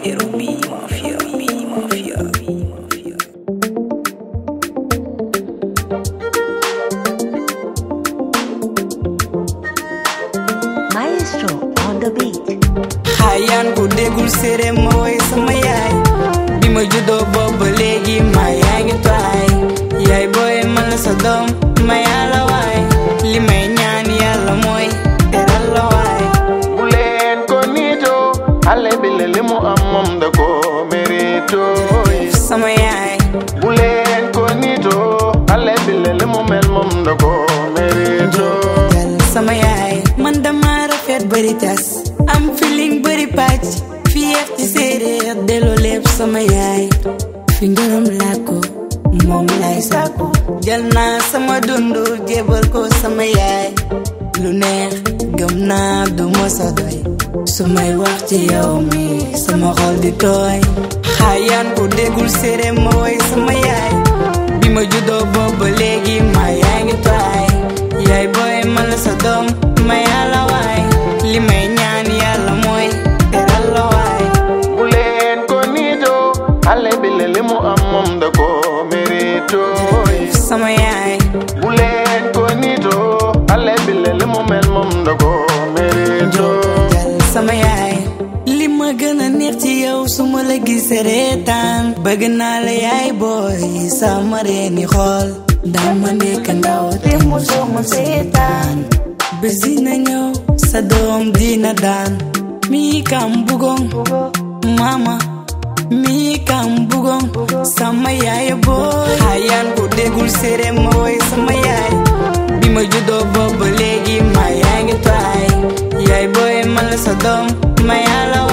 It'll be mafia, be mafia, be mafia. Maestro on the beat. Xayaan ku déggul séeréer ma woy sama yaay bi ma juddoo boobu léegi ma yaa ngi taay yaay booy man la sa doom ma yàlla waay li may ñaan yàlla mooy teral la waay bu leen ko niito xale bi li mu am moom da ko mérito sama yaay bu leen ko niito xale bi li mu mel moom da ko mérito sama yaay man dama rafet bari tas am feeling bari pàcc fier ci séeréer delloo lépp sama yaay fi ngërëm laa ko moom lay sàkku jël naa sama dundu jébal ko sama yaay lu neex gëm naa du mosa doy su may wax ci yow mi sama xol di tooy xaayaan ku déggul séeréer ma woy sama yaay bi ma juddoo boobu léegi ma yaa ngi taay yaay booy man la sa doom ma yàlla waay li may ñaan yàlla mooy teral la waay bu leen ko niito xale bi li mu am moom da ko mérito sama yaay bu leen ko niito xale bi li mu mel moom da ko mérito sama yaay li ma gën a neex ci yow su ma la gisee reetaan bëgg naa la yaay booy sama reeni xool dama nekk ndaw te mosoo ma seetaan bés dina ñëw sa doom dina daan mi kam bugong mama mi kam bugong sama yaay booy xaayaan ku déggul séeréer ma woy sama yaay bi ma juddoo boobu léegi ma yaa ngi taay yaay booy man la sa doom ma yàlla